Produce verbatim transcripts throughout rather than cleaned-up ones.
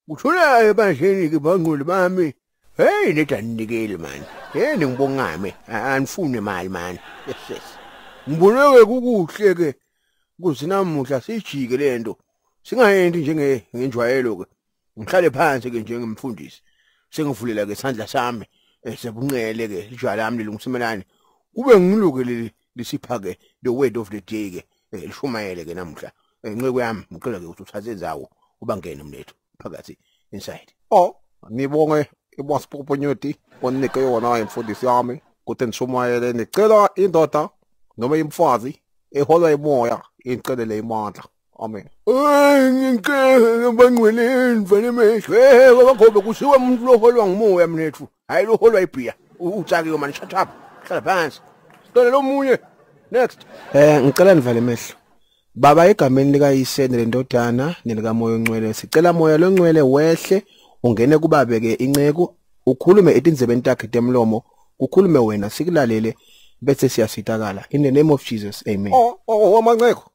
Uthula ebandleni ke bangqulu bami. Hey neta ninikele man. Hey ngibongame anifune imali man. Yes yes. Ngiboneke kukuhle ke kuzinamuhla sijike lento. Singayendi njenge ngenjwayelo ke. Ngihlale phansi ke njengemfundisi. Sengivulela ke isandla sami sebunqele ke ijwala lami lilungisemelane. Kube ngilukele lisipha ke the word of the day ke lishumayele ke namuhla. Enceku yami ngicela ke ukuthi uthathe zawo ubangene mlethu phakathi inside. Oh, ngibonge ibasipophonyoti onike yona imfundisi yami ukuthi nishumayele nicela indoda noma imfazi ehola imoya incelele imandla. Amen. Ay ngicela bangweleni mfana mehlo. Eh bakhobe kusiwe umuntu loholwa ngumoya mnethu. Hayi loholwa ibhiya. Utsaki man shut up. Hlala phansi. Sicela lo munye. Next. Eh ngicela nivale emehlo. Baba egameni lika Yiseni lendodana nelika Moya Ongcwele sicela Moya loNgcwele wehle ungene kubabe ke inceku ukhulume etinzebeni takhe temlomo ukhulume wena sikulalele bese siyasitakala in the name of Jesus amen. Oh oh amanceku.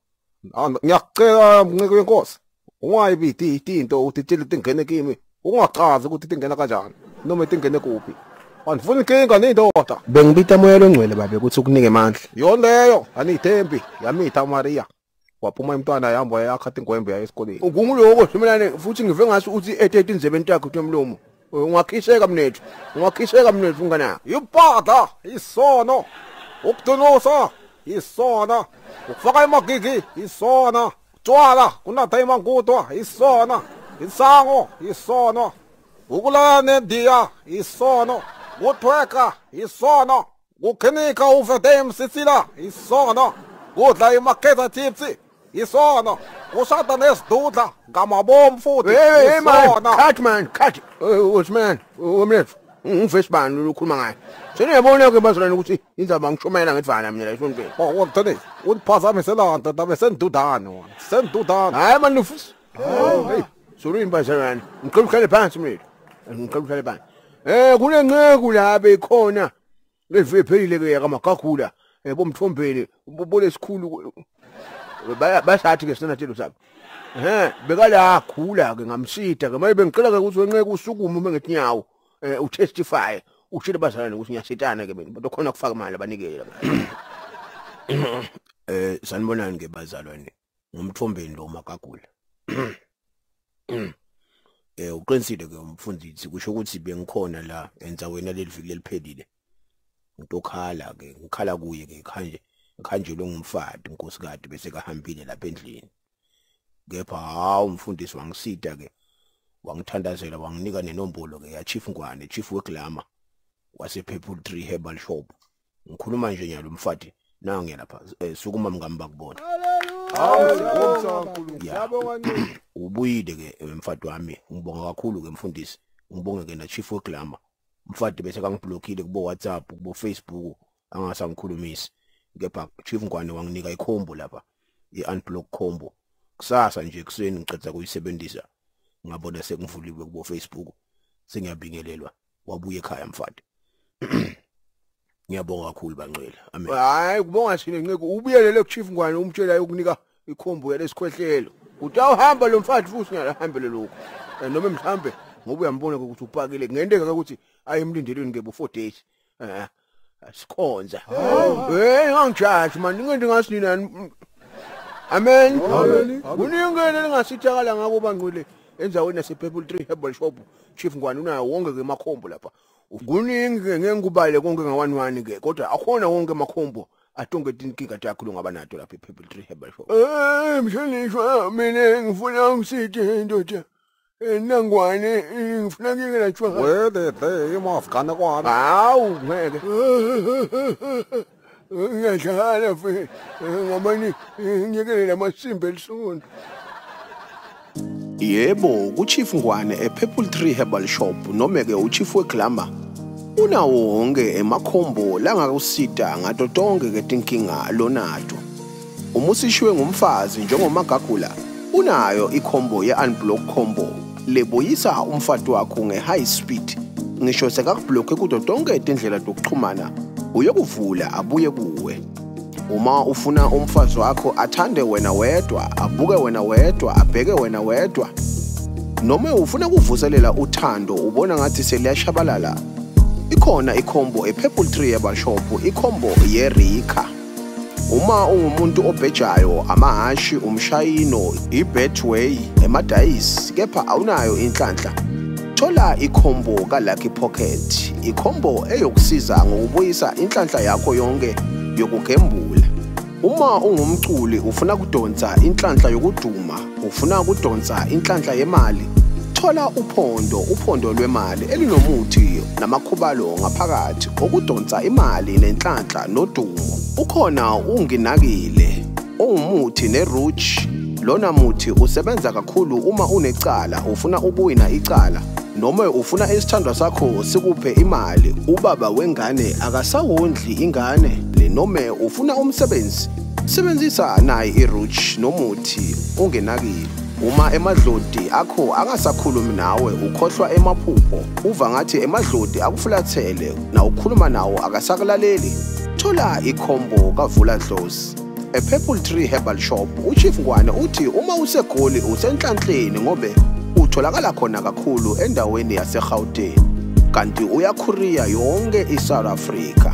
Ngiyacela mnceke wenkosi. Ungayibiti izinto uthi tshela tingene kimi. Ungachazi ukuthi tingena kanjani noma tingene kuphi. Andifuni inkinga nendoda. Bengibita Moya loNgcwele babe ukuthi ukunike amandla. Yona leyo anithembi yamitha Maria. Waphuma imntwana yahamba yakha ingwembe ya esikoleni. Ungumloko Simelane futhi ngive ngathi uthi ethethe inzebeni takhe temlomo. Ungakhiseka mnethu. Ungakhiseka mnethu ngana. Ipada isono. Ukudonosa isona. Ukufaka imagigi isona. Tshwala kunatha imangutwa isona. Insango isona. Ukulala nendiya isono. Uthweka isono. Ukhenika uvete emsisila isono. Udla imakhetha tipsi isona. Ushada nesidudla ngamabomu futhi isona. Cut man, cut. What's man? Womnethu. Ungivesibani lokukhuluma ngayo. Seniyabona ke bazalwane ukuthi indaba ngishumayela ngedvala mina la esontweni. Oh, wonke uphazamisela nto dabe sendudana wona. Sendudana. Hayi man ufus. Hey, sorry bazalwane. Ngicela uhlale phansi mnethu. Ngicela uhlale phansi. Eh kunenceku la bekhona. Lezive phelile ke yakamagagula. Bomthombeni bobole sikhulu basathi ke sinathelo sabo eh bekala khula ke ngamsida ke mayibe ngicela ke ukuthi wenqeke usukume uma ngethi nyawo eh utestify ushilo bazalwane ukuthi ngiyasitana ke mina kodwa khona kufaka imali abanikele eh sanibonani ke bazalwane ngumthombeni lo magagula eh uqinisile ke umfundisi kusho ukuthi bengikhona la enza wena leliviki leliphelile ngitokhala ke ngikhala kuye ke khanje ngikhanjelwe ngumfati inkosikazi bese kahambile lapha endlini kepha hawo umfundisi wangisida ke wangithandazela wanginika nenombolo ke ya Chief Ngwane Chief weGlamour wase Purple Tree Herbal Shop ngikhuluma nje nyalo mfati na ngiyela lapha sukuma mngami bakubona ubuyile ke mfati wami ngibonga kakhulu ke mfundisi ngibonge ke na Chief weGlamour mfati bese kangiblockile kubo WhatsApp kubo Facebook angasangikhulumisi kepha Chief Ngwane wanginika ikhombo lapha i-unblock combo kusasa nje kuseni ngicela kuyisebenzisa ngabona sengivuliwe kubo Facebook sengiyabingelelwa wabuye ekhaya mfati ngiyabonga kakhulu bangcwele amen. Hayi kubonga sine nceke ubuyelele ku Chief Ngwane umtshela ukunika ikhombo yalesikwehlelo uthi awuhamba lo mfati futhi ngiyahambele lokho noma mhlambe ngoba uyambona ukuthi upakile ngendeka ukuthi ayemlindelweni ngebo four days eh asikhonza hey ngangijaji man ngende ngasinini amen kuningene lingasithakala ngako bangcwele enzaweni yase Purple Tree Herbal Shop Chief Ngwane unayo wonke ke makhombo lapha kuningi ke ngeke ngikubale konke ngawani wani ke kodwa akhona wonke makhombo atonke inkinga yakho longabanato lapha ePurple Tree Herbal Shop. Eh Mhlonishwa mina ngifuna ngisithi ndoda enangwane ngifuna ngike tshwa wede de imafkana kwana hawu ngeke ngiyadlala fe ngamani ngiyekele lamasimbi elisona. Yebo kuChief Ngwane ePurple Tree Herbal Shop noma ke uChief weGlamour unawo wonke emakhombo langakusida ngato tonke ke tinkinga lonato. Umusishwe ngumfazi njengomagagula unayo ikhombo ye-unblock combo lebuyisa umfati wakho nge-high speed ngisho sekakublock kudo tonke indlela zokuxhumana uyokuvula abuye kuwe. Uma ufuna umfazi wakho athande wena wedwa abuke wena wedwa abheke wena wedwa noma ufuna ukuvuselela uthando ubona ngathi seliyashabalala, ikhona ikhombo e-Purple Tree Herbal Shop, ikhombo ye-Rika. Uma ungumuntu obhejayo, amahashi, umshayino, i-Betway, emadayisi, kepha awunayo inhlanhla, thola ikhombo ka-Lucky Pocket, ikhombo eyokusiza ngokubuyisa inhlanhla yakho yonke yokugembula. Uma ungumculi ufuna kudonsa inhlanhla yokuduma, ufuna kudonsa inhlanhla yemali, thola uphondo, uphondo lwemali elinomuthi namakhubalo ngaphakathi okudonsa imali nenhlanhla nodumo. Ukhona unginakile, ongumuthi ne-Rouge. Lona muthi usebenza kakhulu uma unecala, ufuna ukuwina icala, noma ufuna isithandwa sakho sikuphe imali, ubaba wengane akasawondli ingane, noma ufuna umsebenzi, sebenzisa nayi i-Rouge nomuthi ungenakile. Uma emadlodi akho angasakhulumi nawe, ukhohlwa emaphupho, uva ngathi emadlodi akufulathele na ukhuluma nawo akasakulaleli, thola ikhombo kavula dlozi. E-Purple Tree Herbal Shop, uChief Ngwane uthi uma usegoli usenhlanhleni ngobe utholakala khona kakhulu endaweni yaseGauteng, kanti uyakhuriya yonke iSouth Africa.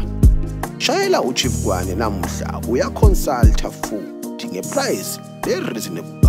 Shayela uChief Ngwane namuhla, uyaconsulta futhi ngeprice le reasonable.